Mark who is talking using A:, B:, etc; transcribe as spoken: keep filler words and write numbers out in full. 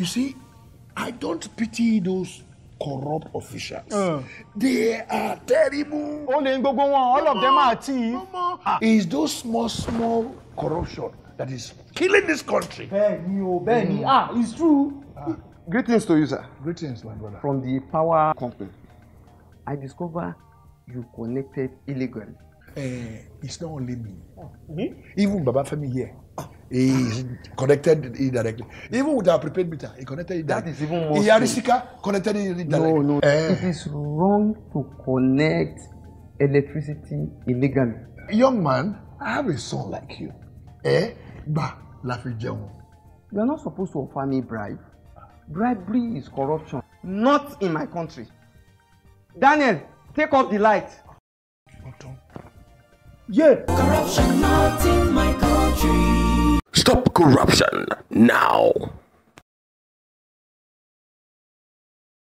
A: You see, I don't pity those corrupt officials.
B: Uh.
A: They are terrible.
B: All of them are thieves.
A: It's those small, small corruption that is killing this country.
B: Benny, oh, Benny. Mm. Ah, it's true.
C: Ah. Greetings to you, sir.
A: Greetings, my brother.
C: From the power company. I discover you connected illegally.
A: Uh, it's not only me.
B: Oh, me?
A: Even Baba Femi here. He connected indirectly. Even with our prepaid meter, he connected it.
C: That is even more.
A: Iyarisika connected it indirectly.
C: No, no.
A: Uh,
C: it is wrong to connect electricity illegally.
A: Young man, I have a son like you. Eh? Ba, lafi jẹun.
C: You are not supposed to offer me bribe. Bribery is corruption. Not in my country. Daniel, take off the light.
B: Yeah.
D: Corruption not in my country.
E: Stop corruption now.